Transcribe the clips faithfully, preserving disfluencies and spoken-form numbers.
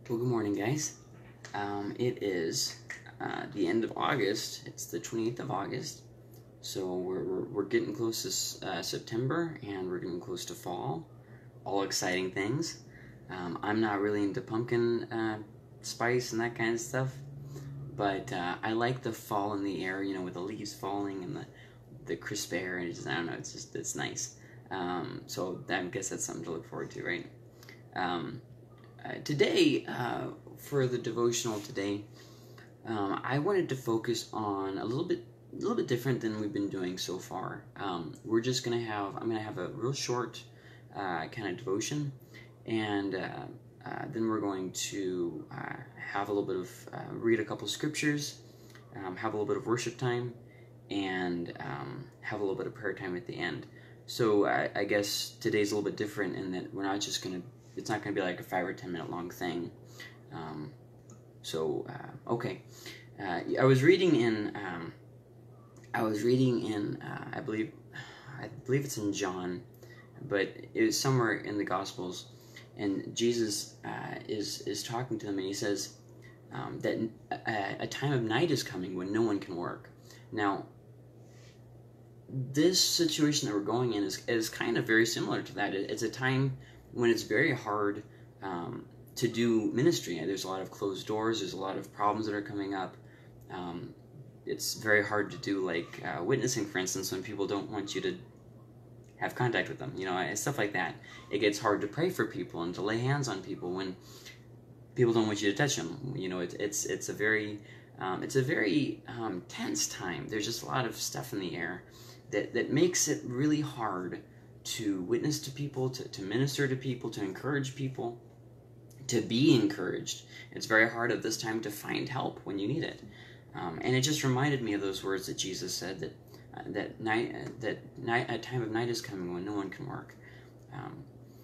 Well, good morning, guys. Um, it is uh, the end of August. It's the twenty-eighth of August. So we're, we're, we're getting close to uh, September, and we're getting close to fall. All exciting things. Um, I'm not really into pumpkin uh, spice and that kind of stuff, but uh, I like the fall in the air, you know, with the leaves falling and the, the crisp air, and it's just, I don't know, it's just, it's nice. Um, so I guess that's something to look forward to, right? Um, uh, today, uh, for the devotional today, um, I wanted to focus on a little bit, a little bit different than we've been doing so far. Um, we're just gonna have, I'm gonna have a real short uh, kind of devotion, and uh, uh, then we're going to uh, have a little bit of uh, read a couple scriptures, um, have a little bit of worship time, and um, have a little bit of prayer time at the end. So I, I guess today's a little bit different in that we're not just gonna, it's not gonna be like a five or ten minute long thing. Um, so uh, okay, uh, I was reading in, um, I was reading in, uh, I believe, I believe it's in John, but it was somewhere in the Gospels, and Jesus uh, is is talking to them, and he says um, that a, a time of night is coming when no one can work. Now, this situation that we're going in is, is kind of very similar to that. It's a time when it's very hard um, to do ministry. There's a lot of closed doors. There's a lot of problems that are coming up. Um, it's very hard to do, like uh, witnessing, for instance, when people don't want you to have contact with them, you know, and stuff like that. It gets hard to pray for people and to lay hands on people when people don't want you to touch them. You know, it, it's it's a very um, it's a very um, tense time. There's just a lot of stuff in the air that, that makes it really hard to witness to people, to, to minister to people, to encourage people, to be encouraged. It's very hard at this time to find help when you need it. Um, and it just reminded me of those words that Jesus said, that uh, that night, uh, that night, a time of night is coming when no one can work. Um,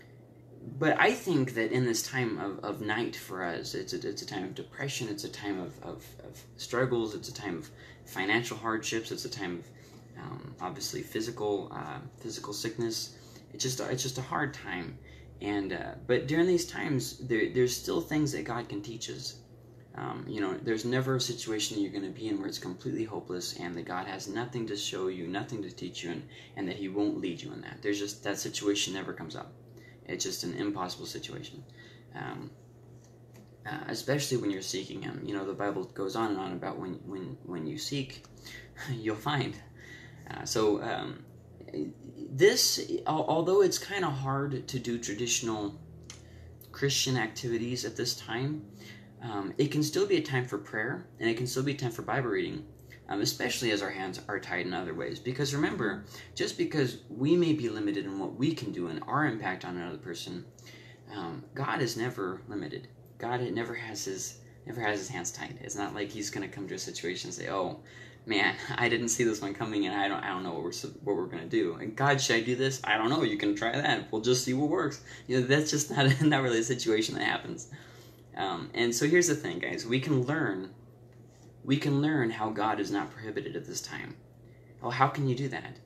but I think that in this time of, of night for us, it's a, it's a time of depression, it's a time of, of, of struggles, it's a time of financial hardships, it's a time of Um, obviously physical uh, physical sickness. It's just it's just a hard time, and uh, but during these times there there's still things that God can teach us. Um, you know, there's never a situation you're going to be in where it's completely hopeless and that God has nothing to show you, nothing to teach you, and, and that He won't lead you in that. There's just, that situation never comes up. It's just an impossible situation. Um, uh, especially when you're seeking Him. You know, the Bible goes on and on about when when when you seek, you'll find. Uh, so um, this, although it's kind of hard to do traditional Christian activities at this time, um, it can still be a time for prayer, and it can still be a time for Bible reading, um, especially as our hands are tied in other ways. Because remember, just because we may be limited in what we can do and our impact on another person, um, God is never limited. God never has his never has his hands tied. It's not like He's going to come to a situation and say, "Oh, man, I didn't see this one coming, and I don't, I don't know what we're, what we're gonna do. And God, should I do this? I don't know. You can try that. We'll just see what works." You know, that's just not, not really a situation that happens. Um, and so here's the thing, guys. We can learn, we can learn how God is not prohibited at this time. Well, how can you do that?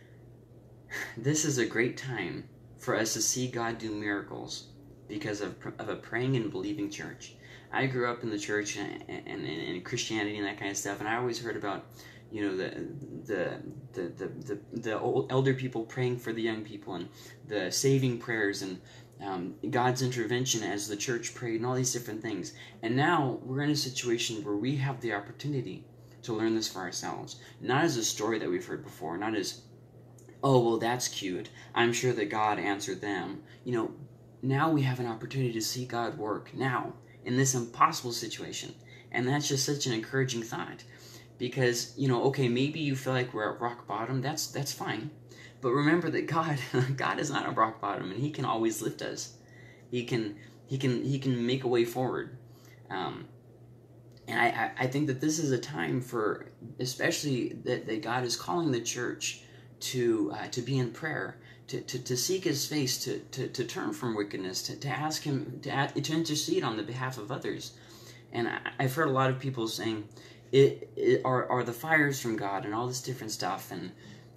This is a great time for us to see God do miracles because of, of a praying and believing church. I grew up in the church and, and, and Christianity and that kind of stuff, and I always heard about, you know, the the the the the, the old elder people praying for the young people, and the saving prayers, and um, God's intervention as the church prayed, and all these different things. And now we're in a situation where we have the opportunity to learn this for ourselves, not as a story that we've heard before, not as, "Oh, well, that's cute, I'm sure that God answered them." You know, now we have an opportunity to see God work now, in this impossible situation. And that's just such an encouraging thought. Because, you know, okay, maybe you feel like we're at rock bottom, that's that's fine. But remember that God God is not at rock bottom, and He can always lift us. He can He can He can make a way forward. Um, and I, I think that this is a time for, especially that, that God is calling the church to uh, to be in prayer, to, to, to seek His face, to, to, to turn from wickedness, to, to ask Him, to, ask, to intercede on the behalf of others. And I, I've heard a lot of people saying, it, it are, are the fires from God and all this different stuff. And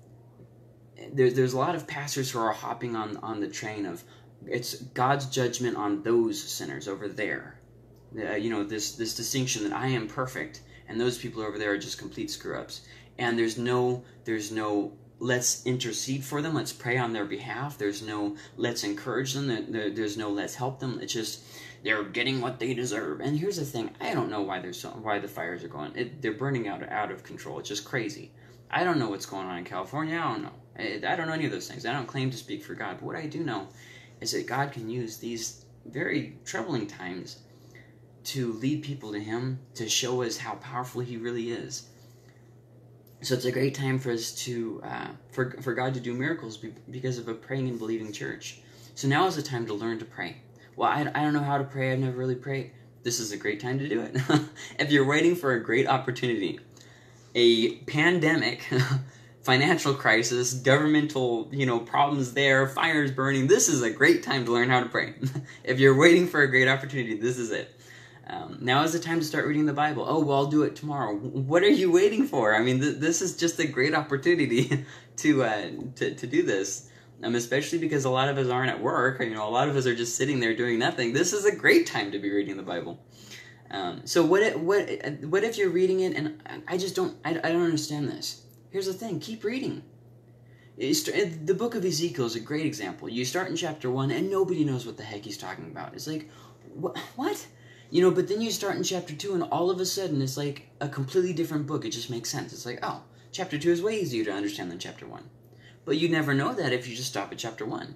there, there's a lot of pastors who are hopping on, on the train of, it's God's judgment on those sinners over there. Uh, you know, this this distinction that I am perfect and those people over there are just complete screw-ups. And there's no there's no let's intercede for them, let's pray on their behalf. There's no let's encourage them. There, there's no let's help them. It's just they're getting what they deserve. And here's the thing: I don't know why there's so, why the fires are going. It, they're burning out out of control. It's just crazy. I don't know what's going on in California. I don't know. I, I don't know any of those things. I don't claim to speak for God. But what I do know is that God can use these very troubling times to lead people to Him, to show us how powerful He really is. So it's a great time for us to, uh, for, for God to do miracles because of a praying and believing church. So now is the time to learn to pray. Well, I, I don't know how to pray. I've never really prayed. This is a great time to do it. If you're waiting for a great opportunity, a pandemic, financial crisis, governmental, you know, problems there, fires burning, this is a great time to learn how to pray. If you're waiting for a great opportunity, this is it. Um, now is the time to start reading the Bible. Oh, well, I'll do it tomorrow. What are you waiting for? I mean, th this is just a great opportunity to, uh, to to do this, um, especially because a lot of us aren't at work. You know, a lot of us are just sitting there doing nothing. This is a great time to be reading the Bible. Um, so what if, what what if you're reading it and I just don't I, I don't understand this? Here's the thing: keep reading. The book of Ezekiel is a great example. You start in chapter one and nobody knows what the heck he's talking about. It's like, what? What? You know, but then you start in chapter two and all of a sudden it's like a completely different book. It just makes sense. It's like, oh, chapter two is way easier to understand than chapter one. But you never know that if you just stop at chapter one.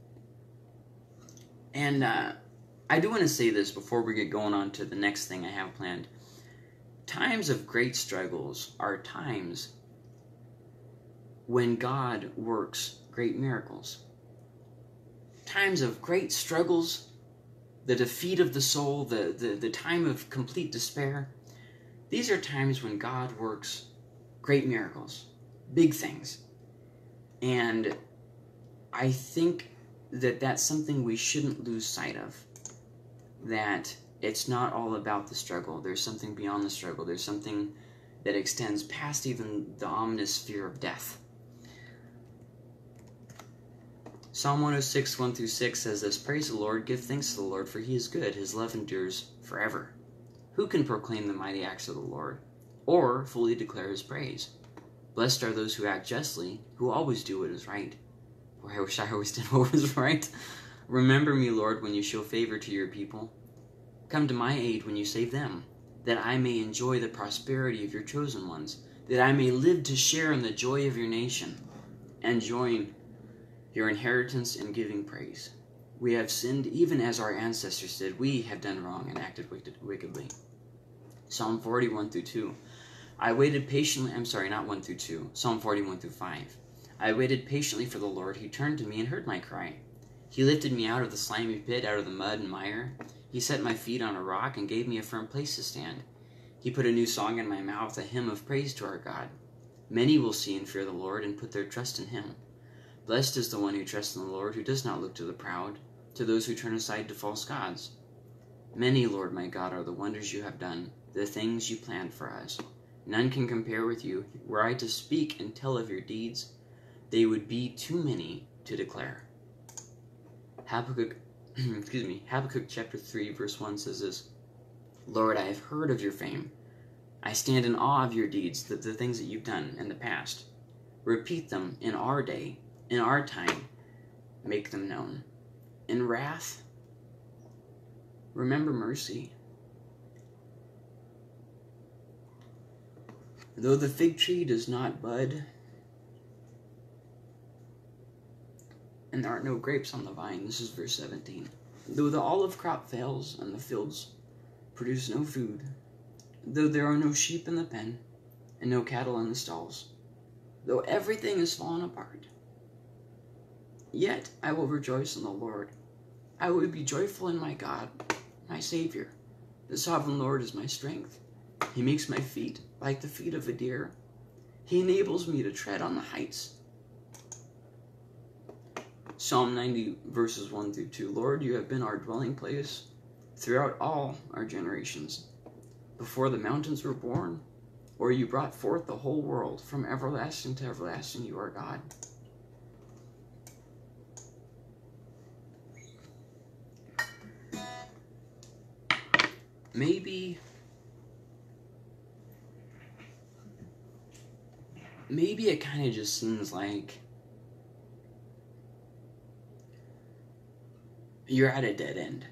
And uh, I do want to say this before we get going on to the next thing I have planned. Times of great struggles are times when God works great miracles. Times of great struggles, the defeat of the soul, the, the, the time of complete despair. These are times when God works great miracles, big things. And I think that that's something we shouldn't lose sight of. That it's not all about the struggle. There's something beyond the struggle. There's something that extends past even the ominous fear of death. Psalm one oh six, one through six says this: Praise the Lord, give thanks to the Lord, for He is good, His love endures forever. Who can proclaim the mighty acts of the Lord, or fully declare His praise? Blessed are those who act justly, who always do what is right. Boy, I wish I always did what was right. Remember me, Lord, when you show favor to your people. Come to my aid when you save them, that I may enjoy the prosperity of your chosen ones, that I may live to share in the joy of your nation, and join your inheritance in giving praise. We have sinned even as our ancestors did. We have done wrong and acted wickedly. Psalm forty, one through two. I waited patiently, I'm sorry, not one through two. Psalm forty, one through five. I waited patiently for the Lord. He turned to me and heard my cry. He lifted me out of the slimy pit, out of the mud and mire. He set my feet on a rock and gave me a firm place to stand. He put a new song in my mouth, a hymn of praise to our God. Many will see and fear the Lord and put their trust in Him. Blessed is the one who trusts in the Lord, who does not look to the proud, to those who turn aside to false gods. Many, Lord my God, are the wonders you have done, the things you planned for us. None can compare with you. Were I to speak and tell of your deeds, they would be too many to declare. Habakkuk, excuse me, Habakkuk chapter three, verse one says this: Lord, I have heard of your fame. I stand in awe of your deeds, the, the things that you've done in the past. Repeat them in our day. In our time, make them known. In wrath, remember mercy. Though the fig tree does not bud, and there are no grapes on the vine, this is verse seventeen. Though the olive crop fails, and the fields produce no food, though there are no sheep in the pen, and no cattle in the stalls, though everything is fallen apart, yet I will rejoice in the Lord. I will be joyful in my God, my Savior. The sovereign Lord is my strength. He makes my feet like the feet of a deer. He enables me to tread on the heights. Psalm ninety, verses one through two. Lord, you have been our dwelling place throughout all our generations. Before the mountains were born, or you brought forth the whole world, from everlasting to everlasting, you are God. maybe maybe it kind of just seems like you're at a dead end.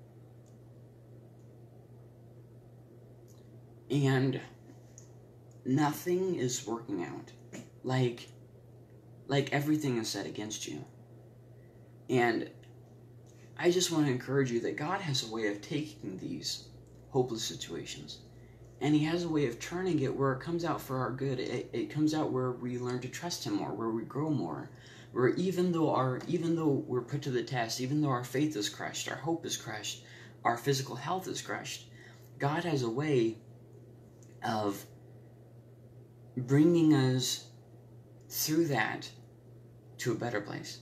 And nothing is working out. Like, like everything is set against you. And I just want to encourage you that God has a way of taking these hopeless situations, and He has a way of turning it where it comes out for our good. It, it comes out where we learn to trust Him more, where we grow more, where even though our even though we're put to the test, even though our faith is crushed, our hope is crushed, our physical health is crushed, God has a way of bringing us through that to a better place.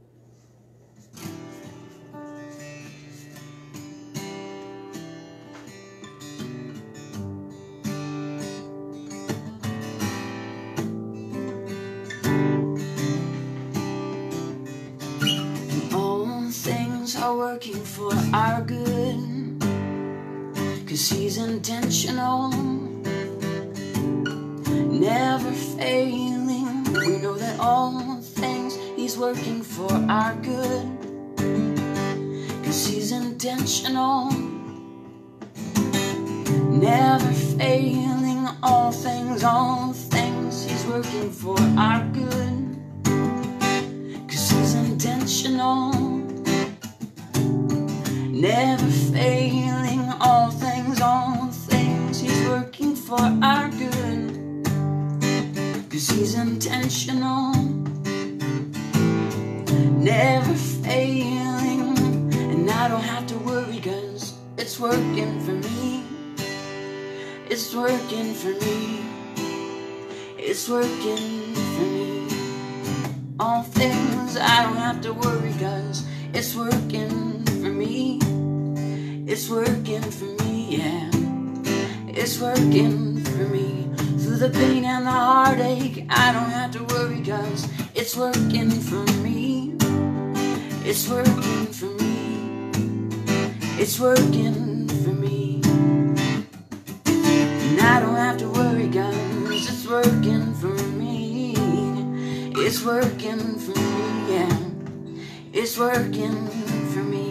Are working for our good, 'cause He's intentional, never failing. We know that all things He's working for our good, 'cause He's intentional, never failing. All things, all things He's working for our good, 'cause He's intentional, never failing. All things, all things He's working for our good, 'cause He's intentional, never failing. And I don't have to worry, 'cause it's working for me. It's working for me. It's working for me. All things, I don't have to worry, 'cause it's working for me. It's working for me, yeah. It's working for me. Through the pain and the heartache, I don't have to worry, 'cause it's working for me. It's working for me. It's working for me. And I don't have to worry, 'cause it's working for me. It's working for me, yeah. It's working for me.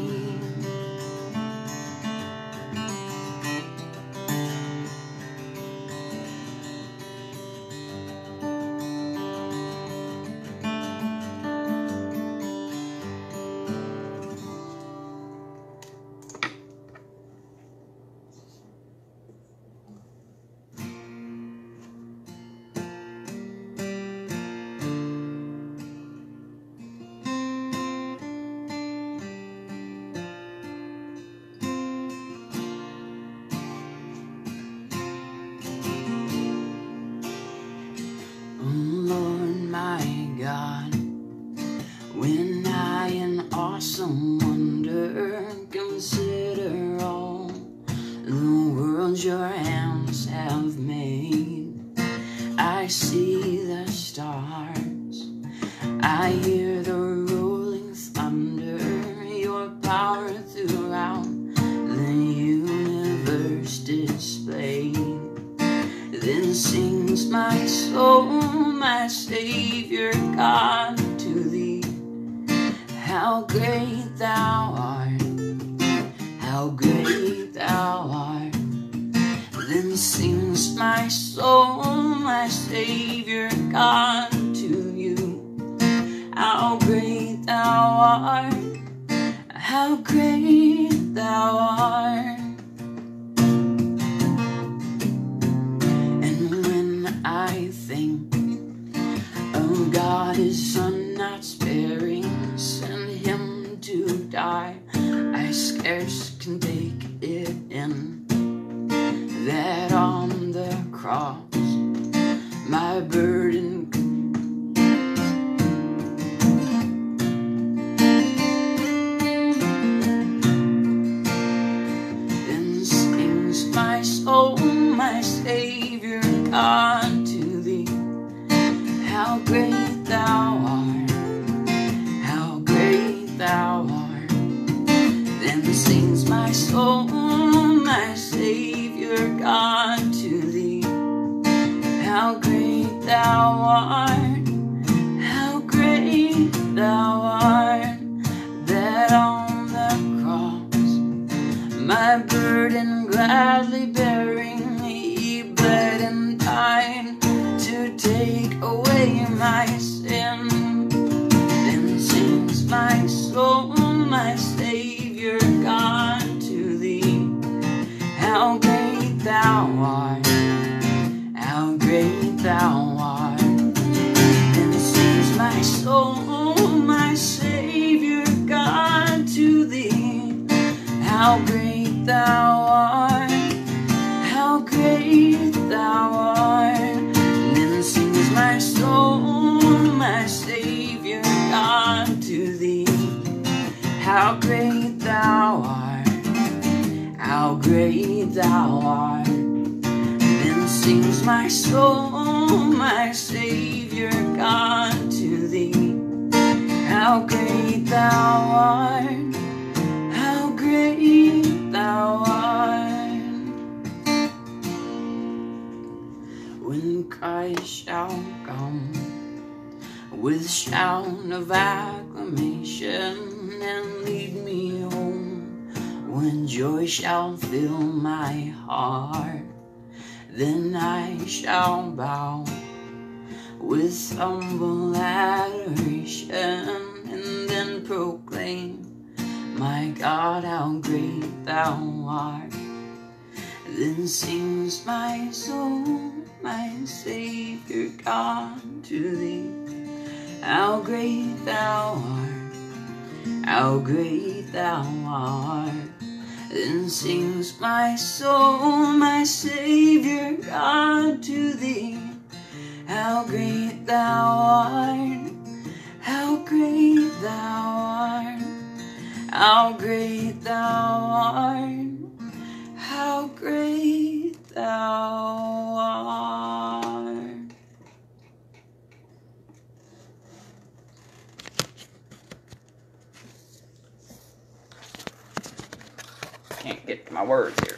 When I in awesome wonder consider all the worlds your hands have made, I see the stars, I hear the rolling thunder, your power throughout the universe displayed. Then sings my soul, my Savior God, to thee. How great thou art, how great thou art. Then sings my soul, my Savior God, to you. How great thou art, how great thou art. And when I think of God, His Son not sparing, send Him to die, I scarce can take it in, that on the cross my burden then sings my soul, my Savior God, to thee. How great thou art, how great thou art. Then sings my soul, my Savior Savior God, to thee. How great thou art, how great thou art, that on the cross, my burden gladly bearing, he bled and died to take away my sin. Then sings my soul, my Savior God, to thee. How great thou art, how great thou art. Then sings my soul, my Savior God, to thee. How great thou art, how great thou art. Then sings my soul, my Savior God, to thee. How great thou art, how great thou art. Then sings my soul, my Savior God, to thee. How great thou art, how great thou art. When Christ shall come with shout of acclamation and lead me home, when joy shall fill my heart, then I shall bow with humble adoration, and then proclaim, my God, how great thou art. Then sings my soul, my Savior God, to thee. How great thou art, how great thou art. Then sings my soul, my Savior God, to thee. How great thou art, how great thou art, how great thou art, how great thou art. Can't get to my words here.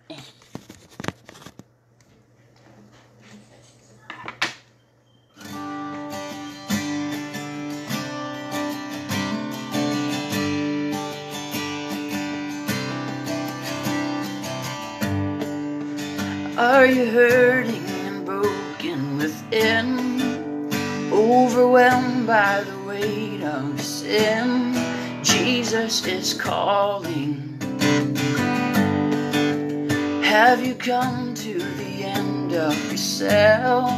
Are you hurting and broken within, overwhelmed by the weight of sin? Jesus is calling. Have you come to the end of yourself?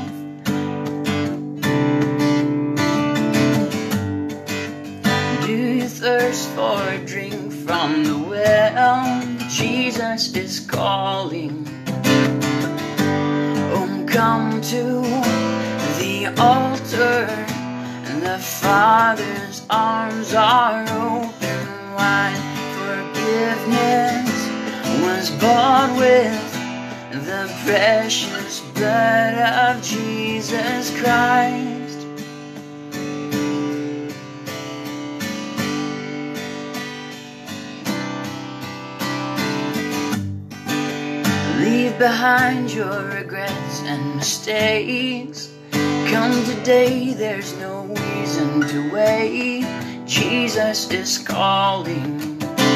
Do you thirst for a drink from the well? Jesus is calling. Oh, come to the altar, the Father's arms are open wide. Forgiveness was bought with the precious blood of Jesus Christ. Leave behind your regrets and mistakes. Come today, there's no reason to wait. Jesus is calling.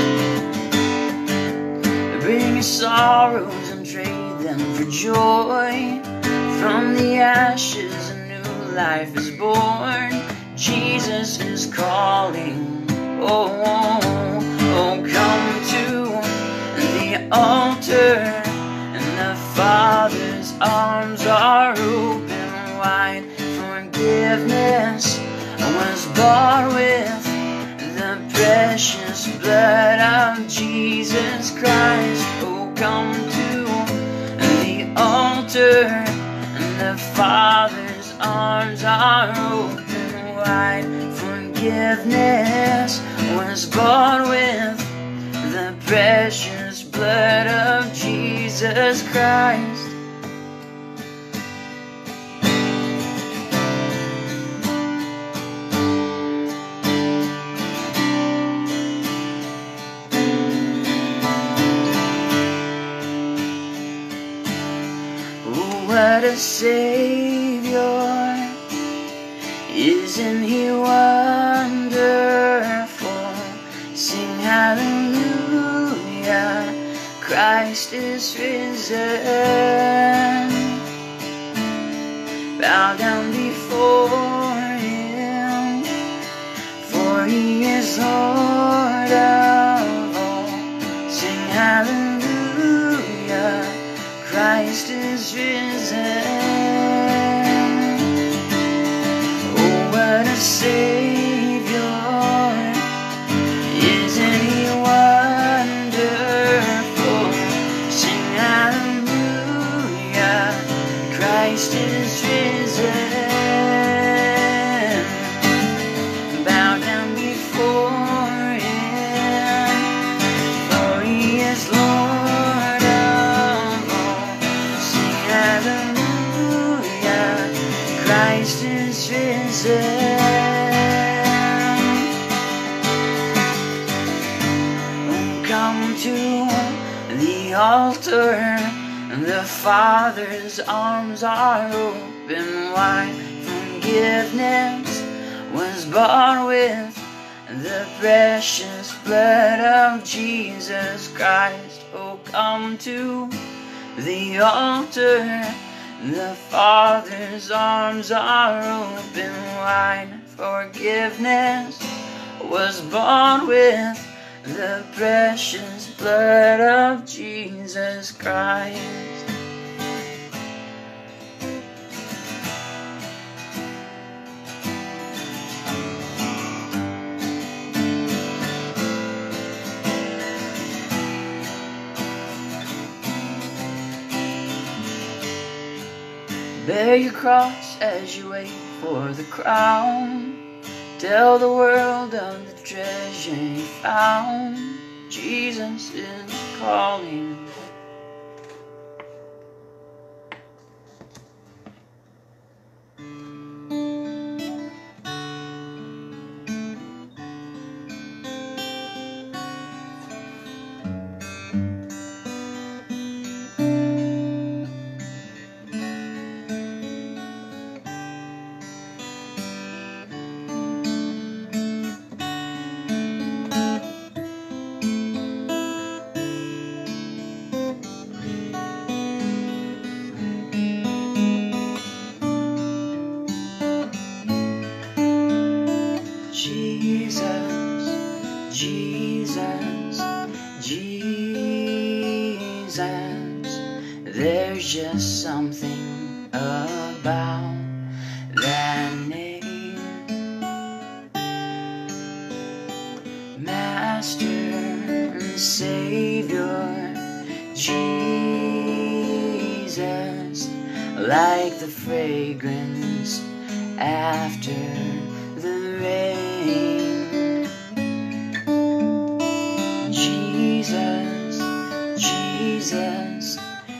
Bring your sorrows and trade them for joy. From the ashes a new life is born. Jesus is calling. Oh, oh, oh, come to the altar, and the Father's arms are open wide. Forgiveness was bought with the precious blood of Jesus Christ. Oh, come to the altar, and the Father's arms are open wide. Forgiveness was bought with the precious blood of Jesus Christ. what a Savior! Isn't He wonderful? Sing hallelujah, Christ is risen. Bow down before Him, for He is Lord of all. Sing hallelujah, Christ is risen. Oh, what a Savior! Isn't He wonderful? Sing hallelujah, Christ is risen. Bow down before Him, for He is Lord of all. Sing hallelujah, Christ is risen. Oh, come to the altar, the Father's arms are open wide. Forgiveness was bought with the precious blood of Jesus Christ. Oh, come to the altar, the Father's arms are open wide. Forgiveness was bought with the precious blood of Jesus Christ. Bear your cross as you wait for the crown. Tell the world of the treasure you found. Jesus is calling. Jesus, Jesus, Jesus, there's just something about that name. Master and Savior, Jesus, like the fragrance after the rain. Jesus, Jesus,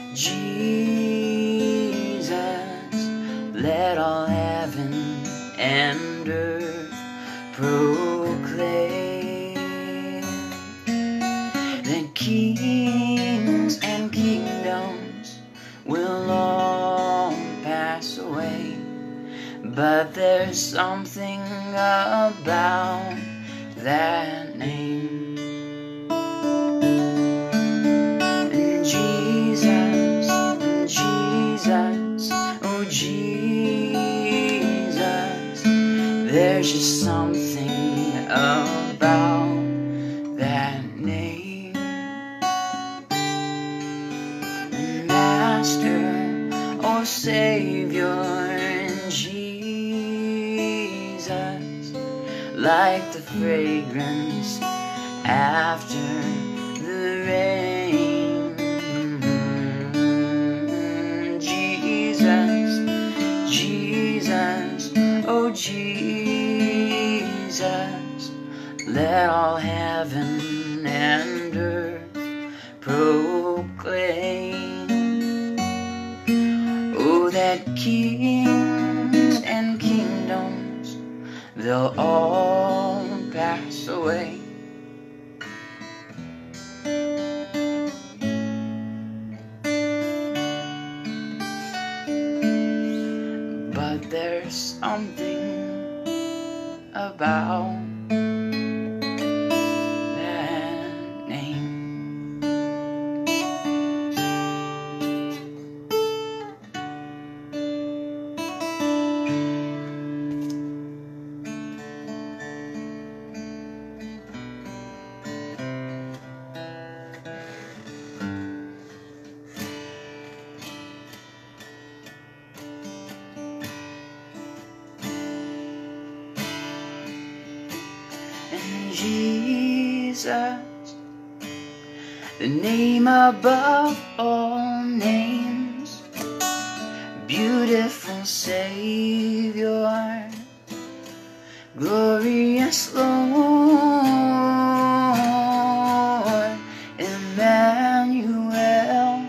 Jesus, let all heaven and earth proclaim that kings and kingdoms will all pass away, but there's something about that name. And Jesus, and Jesus, oh Jesus, there's just something about that name. And Master, oh Savior, like the fragrance after the rain. Jesus, Jesus, oh Jesus, let all heaven and earth proclaim, oh, that kings and kingdoms, they'll all pass away, there's something about that name. And Jesus, the name above all names, beautiful Savior, glorious Lord, Emmanuel,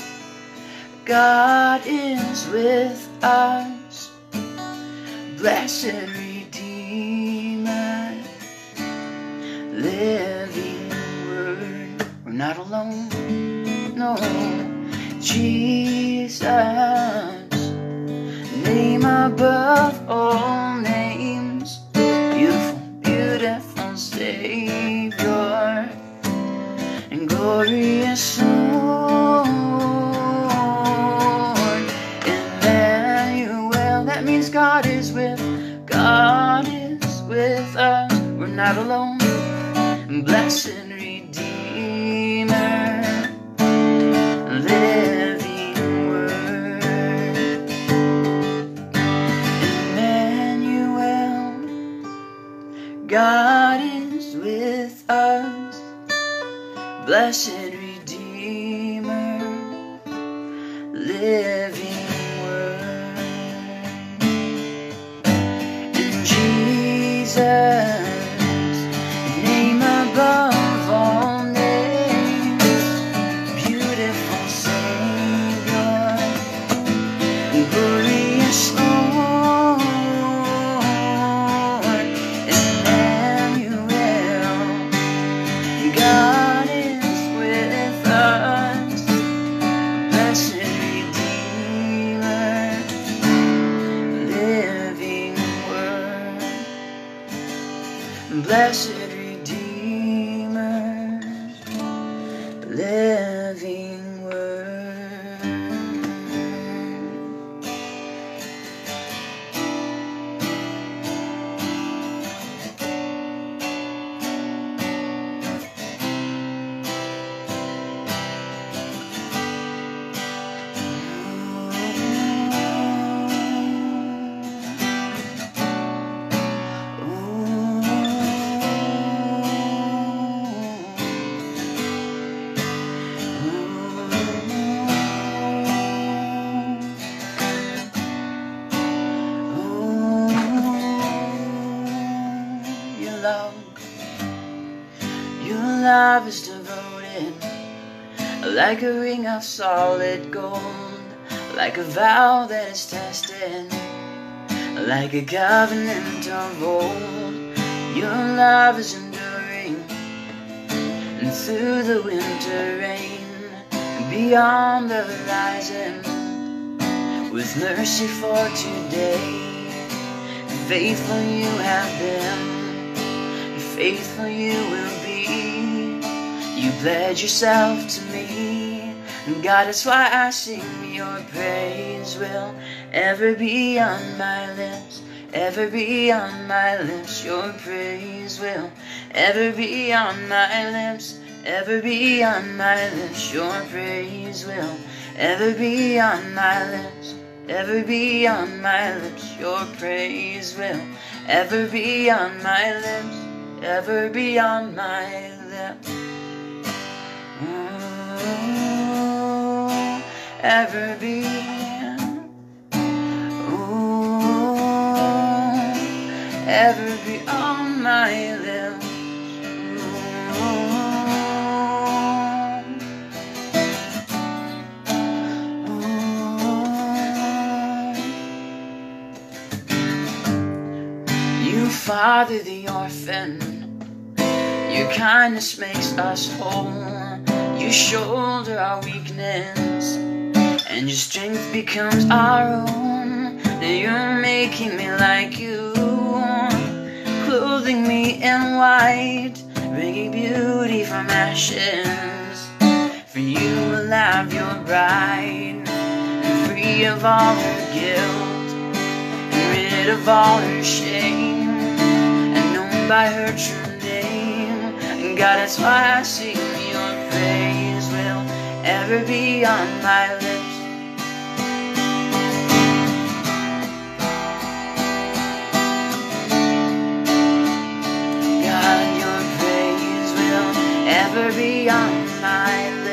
God is with us, blessed Redeemer, living Word. We're not alone, no. Jesus, name above all names, beautiful, beautiful Savior, and glorious Lord, Emmanuel. That means God is with, God is with us. We're not alone. Blessed Redeemer, living Word, Emmanuel, God is with us, blessed Redeemer, living Word. And Jesus, above all names, beautiful Savior, glorious Lord, Emmanuel, God is with us, blessed Redeemer, living Word, blessed living Word. Your love is devoted, like a ring of solid gold, like a vow that is tested, like a covenant of old. Your love is enduring, and through the winter rain, beyond the horizon, with mercy for today. Faithful you have been, faithful you will be. You pledge yourself to me, and God, that's why I sing. Your praise will ever be on my lips, ever be on my lips. Your praise will ever be on my lips, ever be on my lips. Your praise will ever be on my lips, ever be on my lips. Your praise will ever be on my lips, ever be on my lips. Oh, ever be, oh, ever be on my lips. You father the orphan, your kindness makes us whole. You shoulder our weakness, and your strength becomes our own. and you're making me like you, clothing me in white, bringing beauty from ashes. For you alive, you're bright, and free of all her guilt, and rid of all her shame, and known by her true name. And God, that's why I sing your praise will ever be on my lips. God, your praise will ever be on my lips.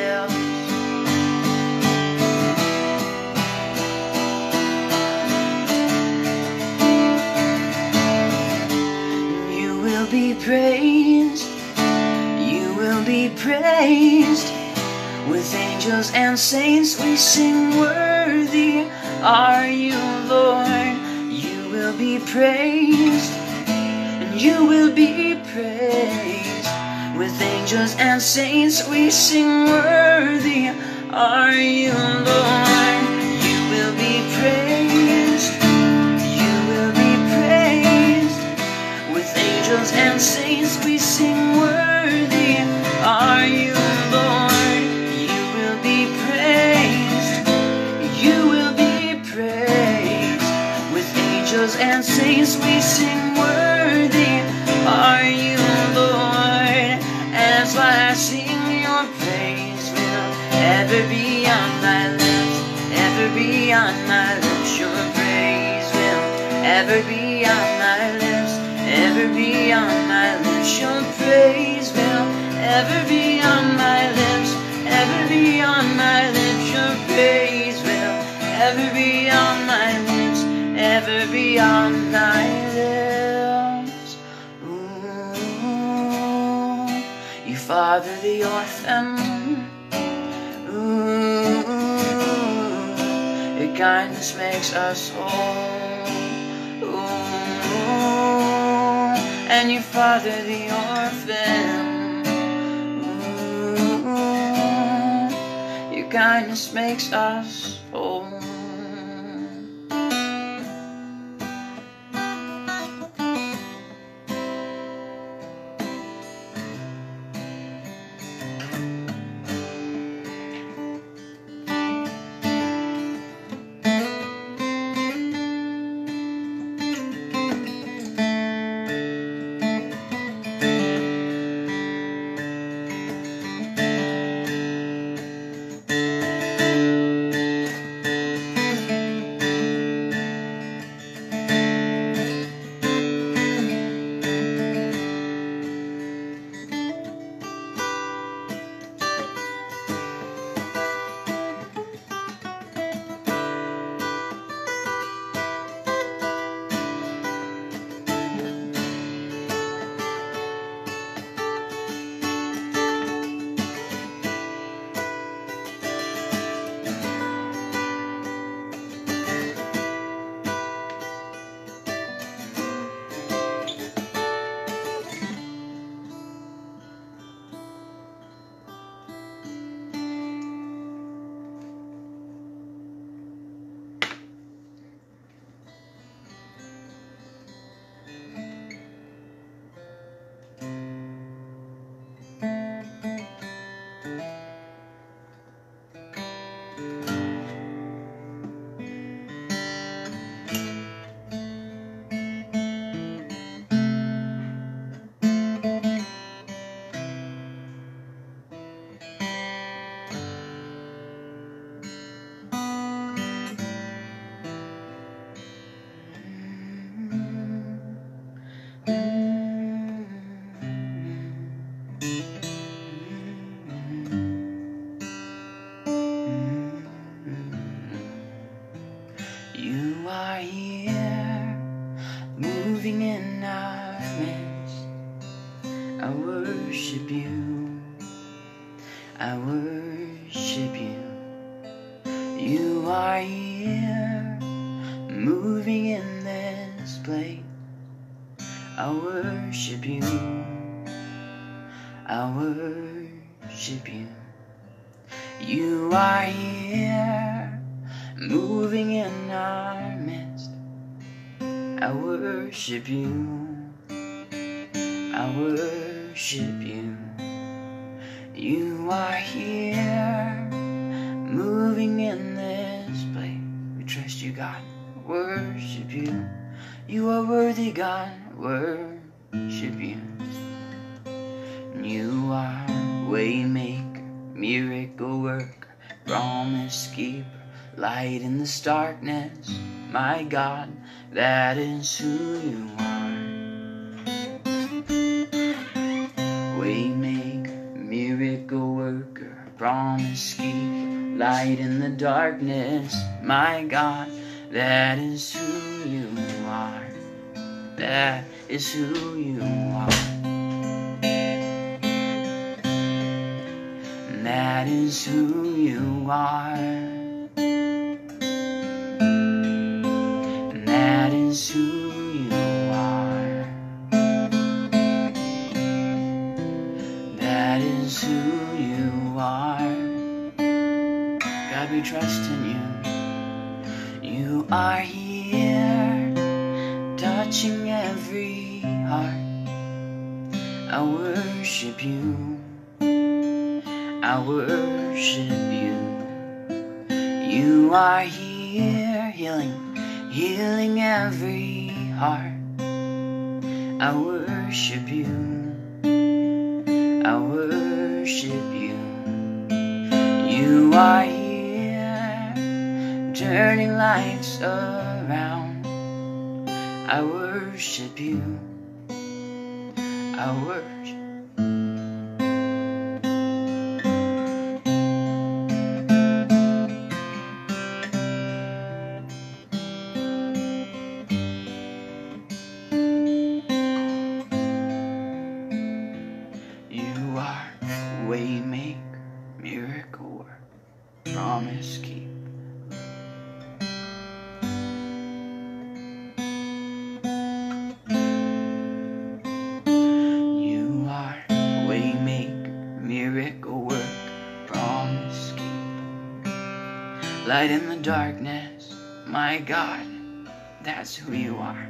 You will be praised, you will be praised. With angels and saints we sing, worthy are you, Lord. You will be praised, and you will be praised. With angels and saints we sing, worthy are you, Lord. You will be praised, you will be praised. With angels and saints we sing, worthy are you, Lord. And saints we sing, worthy are you, Lord. And that's why I sing your praise will ever be on my lips, ever be on my lips. Your praise will ever be on my lips, ever be on my lips. Your praise will ever be on my lips, ever be on my lips. Your praise will ever be on my lips, ever be on my lips. Ooh, you father the orphan. Ooh, your kindness makes us whole. Ooh, and you father the orphan. Ooh, your kindness makes us whole. I worship you. You are here, moving in this place. I worship you. I worship you. You are here, moving in our midst. I worship you, I worship you. You are here, moving in this place. We trust you, God, worship you. You are worthy, God, worship you. You are waymaker, miracle worker, promise keeper, light in this darkness. My God, that is who you are. Waymaker, miracle worker, promise keeper, light in the darkness. My God, that is who you are. That is who you are. That is who you are. That is who you are. That is who you are. God, we trust in you. You are here, touching every heart. I worship you, I worship you. You are here, healing, healing every heart. I worship you, I worship you. You are here, turning lives around. I worship you, I worship. You are waymaker, miracle worker, promise keeper. You are waymaker, miracle worker, promise keeper, light in the darkness. My God, that's who you are.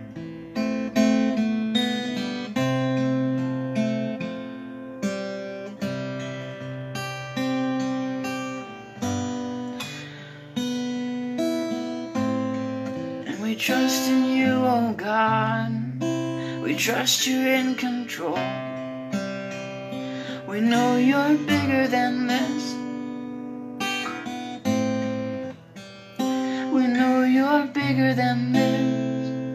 We trust in you, oh God. We trust you're in control. We know you're bigger than this. We know you're bigger than this.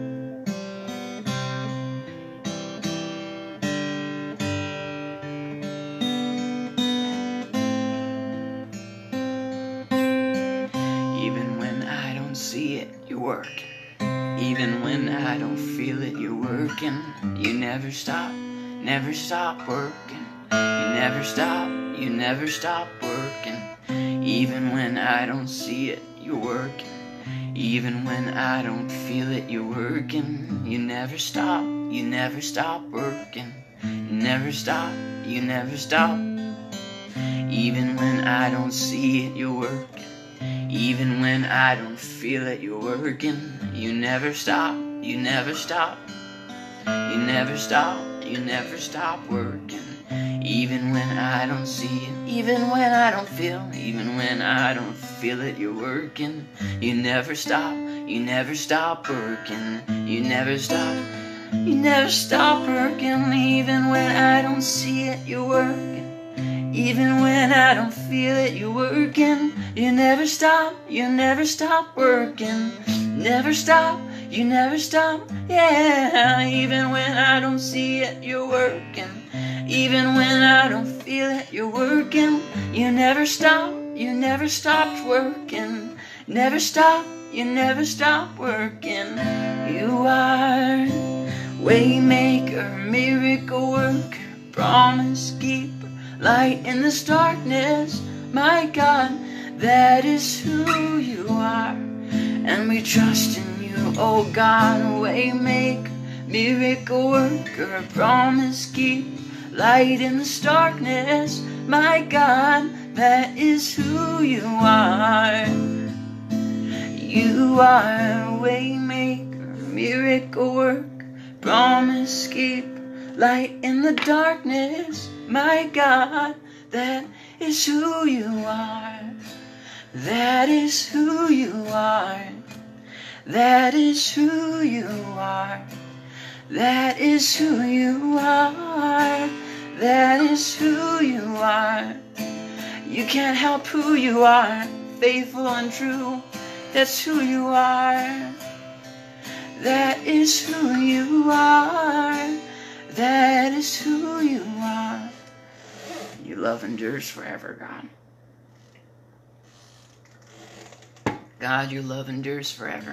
Even when I don't see it, you're working. Even when I don't feel it, you're working. You never stop, never stop working. You never stop, you never stop working. Even when I don't see it, you're working. Even when I don't feel it, you're working. You never stop, you never stop working. You never stop, you never stop. Even when I don't see it, you're working. Even when I don't feel it, you're working. You never stop, you never stop. You never stop, you never stop working. Even when I don't see it, even when I don't feel, even when I don't feel it, you're working. You never stop, you never stop working. You never stop, you never stop working. Even when I don't see it, you're working. Even when I don't feel it, you're working. You never stop, you never stop working. Never stop, you never stop, yeah. Even when I don't see it, you're working. Even when I don't feel it, you're working. You never stop, you never stopped working. Never stop, you never stop working. You are waymaker, miracle worker, promise keeper, light in this darkness. My God, that is who you are. And we trust in you, oh God, waymaker, miracle worker, promise keeper, light in this darkness. My God, that is who you are. You are waymaker, miracle work, promise keep, light in the darkness. My God, that is who you are. That is who you are. That is who you are. That is who you are. That is who you are. You can't help who you are. Faithful and true. That's who you are. That is who you are. That is who you are. Your love endures forever, God. God, your love endures forever.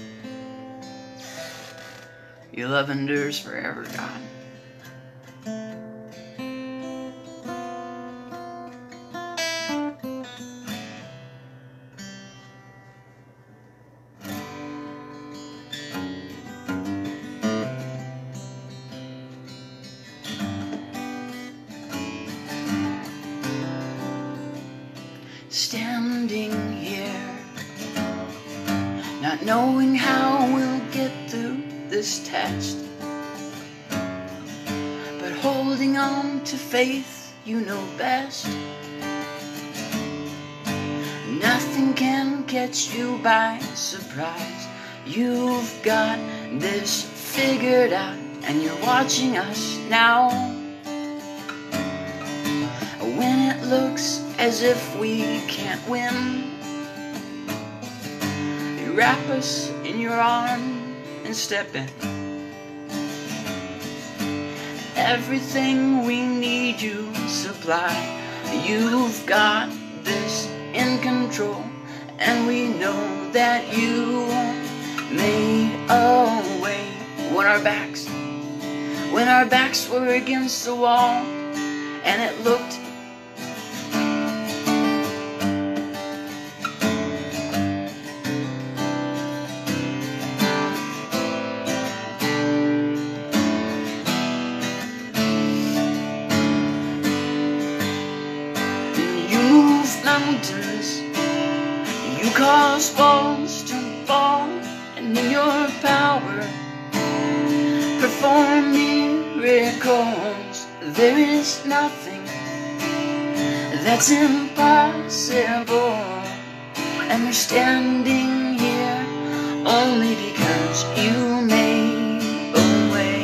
Your love endures forever, God. Standing here, not knowing how we'll get through this test, but holding on to faith, you know best. Nothing can catch you by surprise. You've got this figured out, and you're watching us now. When it looks as if we can't win, you wrap us in your arm and step in. Everything we need you supply. You've got this in control, and we know that you made a way. When our backs, when our backs were against the wall, and it looked mountains, you cause walls to fall, and in your power perform miracles. There is nothing that's impossible, and we're standing here only because you made a way.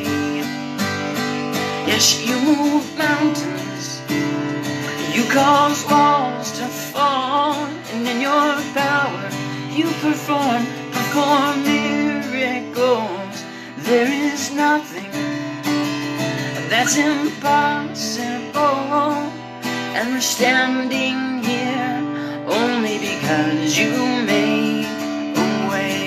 Yes, you move mountains, you cause walls to fall, and in your power you perform, perform miracles. There is nothing that's impossible, and we're standing here only because you made a way.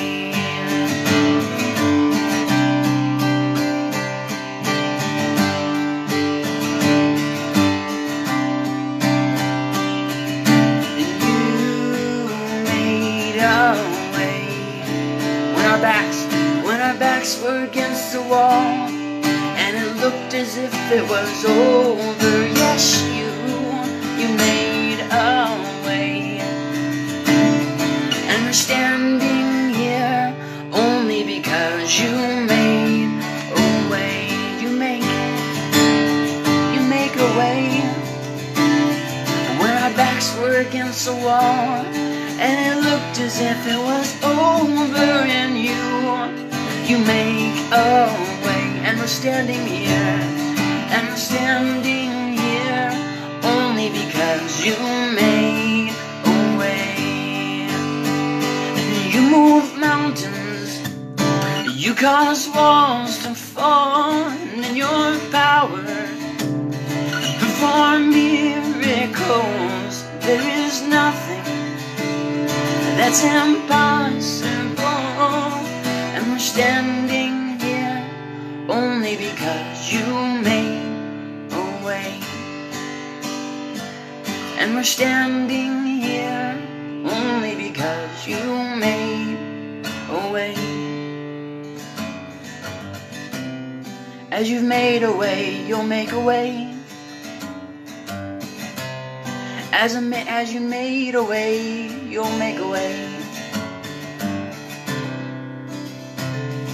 Backs, when our backs were against the wall, and it looked as if it was over. Yes, you, you made a way, and we're standing here only because you made a way. You make, you make a way. When our backs were against the wall, and it looked as if it was over, and you, you make a way. And we're standing here, and we're standing here only because you made a way. And you move mountains, you cause walls to fall, and in your power perform miracles. There is nothing that's impossible, and we're standing here only because you made a way. And we're standing here only because you made a way. As you've made a way, you'll make a way. As, a, as you made a way, you'll make a way.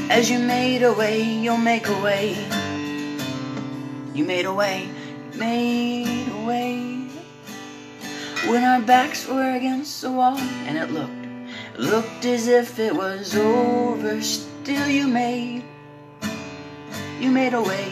As you made a way, you'll make a way. You made a way, you made a way. When our backs were against the wall and it looked, it looked as if it was over, still you made, you made a way.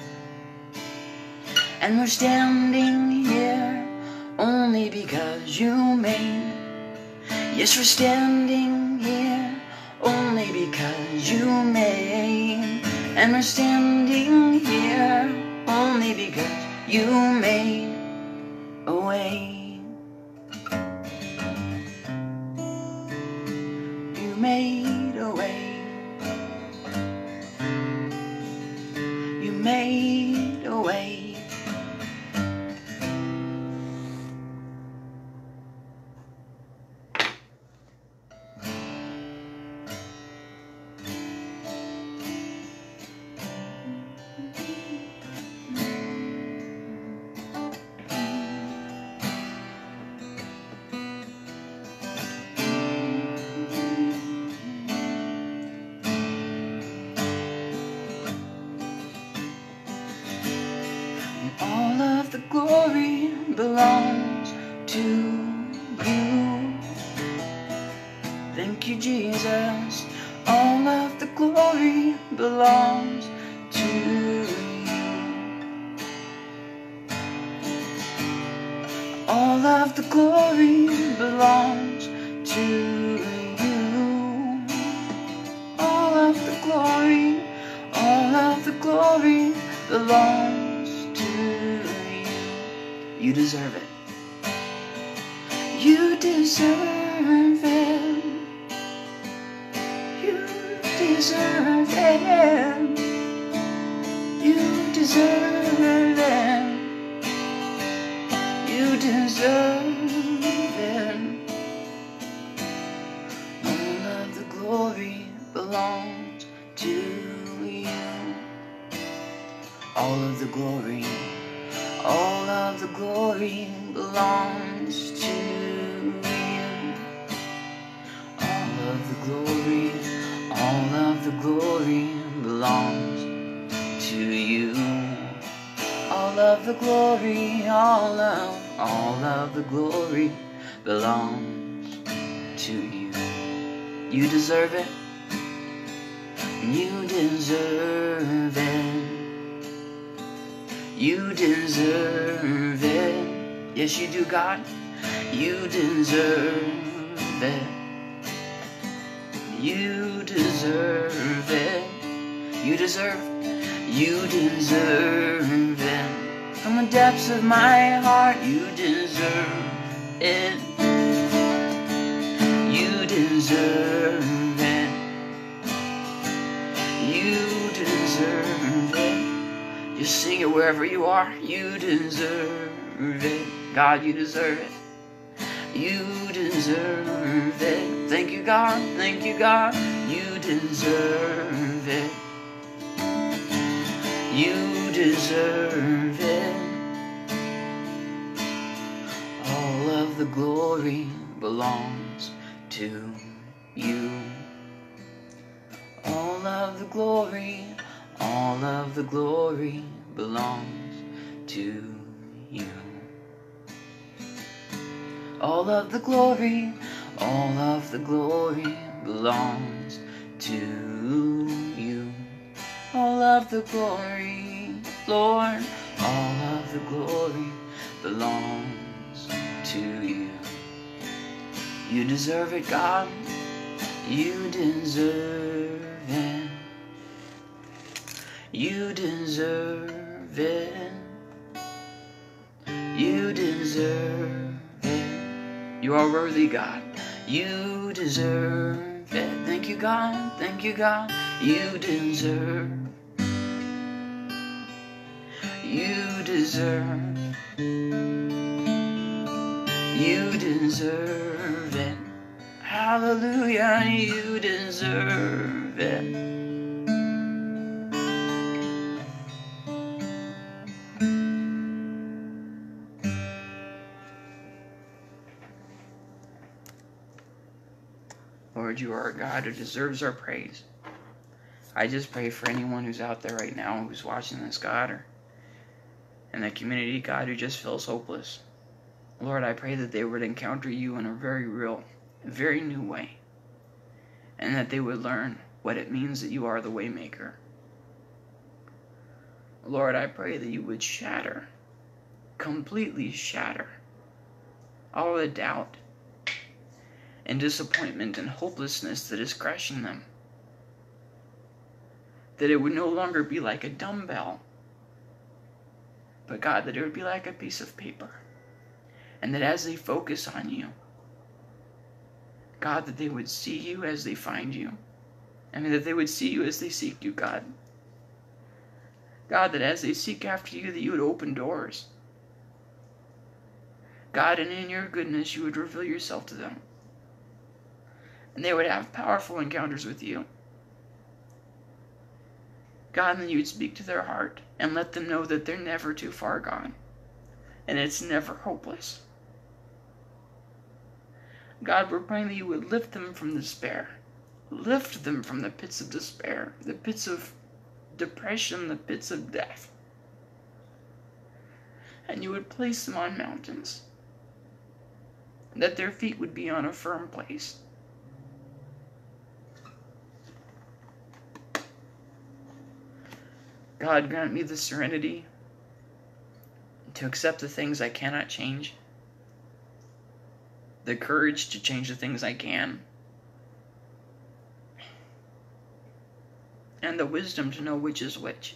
And we're standing here only because you made. Yes, we're standing here only because you made. And we're standing here only because you made a way. You made a way. You made a way. All of the glory belongs to you. Thank you, Jesus. All of the glory belongs to you. All of the glory belongs to you. All of the glory, all of the glory belongs to you. You deserve it. You deserve it. You deserve it. You deserve it. You deserve it. All of the glory belongs to you. All of the glory, all of the glory belongs to you. All of the glory, all of the glory belongs to you. All of the glory, all of, all of the glory belongs to you. You deserve it. You deserve it. You deserve it. Yes, you do, God. You deserve it. You deserve it. You deserve, you deserve it. From the depths of my heart, you deserve it. You deserve it. You deserve it. Just sing it wherever you are. You deserve it. God, you deserve it. You deserve it. Thank you, God. Thank you, God. You deserve it. You deserve it. All of the glory belongs to you. All of the glory, all of the glory belongs to you. All of the glory, all of the glory belongs to you. All of the glory, Lord, all of the glory belongs to you. You deserve it, God. You deserve it. You deserve it. You deserve it. You are worthy, God. You deserve it. Thank you, God. Thank you, God. You deserve. You deserve. You deserve it. Hallelujah. You deserve it. Lord, you are a God who deserves our praise. I just pray for anyone who's out there right now who's watching this, God, or in the community, God, who just feels hopeless. Lord, I pray that they would encounter you in a very real, very new way, and that they would learn what it means that you are the Waymaker. Lord, I pray that you would shatter, completely shatter, all the doubt and disappointment and hopelessness that is crushing them. That it would no longer be like a dumbbell, but God, that it would be like a piece of paper. And that as they focus on you, God, that they would see you as they find you. I mean, that they would see you as they seek you, God. God, that as they seek after you, that you would open doors. God, and in your goodness, you would reveal yourself to them. And they would have powerful encounters with you. God, and then you would speak to their heart and let them know that they're never too far gone. And it's never hopeless. God, we're praying that you would lift them from despair. Lift them from the pits of despair, the pits of depression, the pits of death. And you would place them on mountains, that their feet would be on a firm place. God, grant me the serenity to accept the things I cannot change, the courage to change the things I can, and the wisdom to know which is which.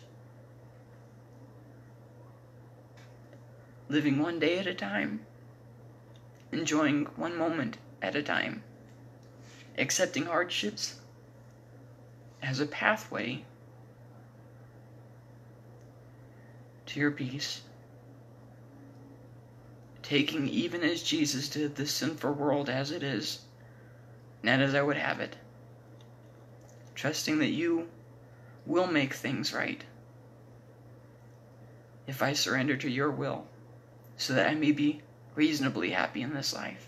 Living one day at a time, enjoying one moment at a time, accepting hardships as a pathway to your peace. Taking, even as Jesus did, this sinful world as it is, not as I would have it. Trusting that you will make things right if I surrender to your will, so that I may be reasonably happy in this life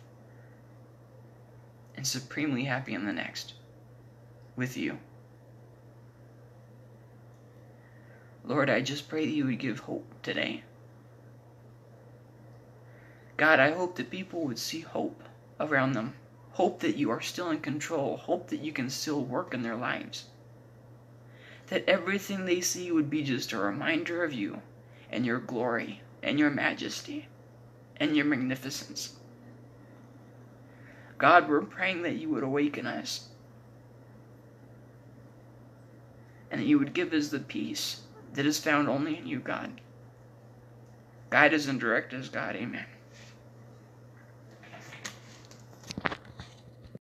and supremely happy in the next with you. Lord, I just pray that you would give hope today. God, I hope that people would see hope around them. Hope that you are still in control. Hope that you can still work in their lives. That everything they see would be just a reminder of you and your glory and your majesty and your magnificence. God, we're praying that you would awaken us and that you would give us the peace that is found only in you, God. Guide us and direct us, God. Amen.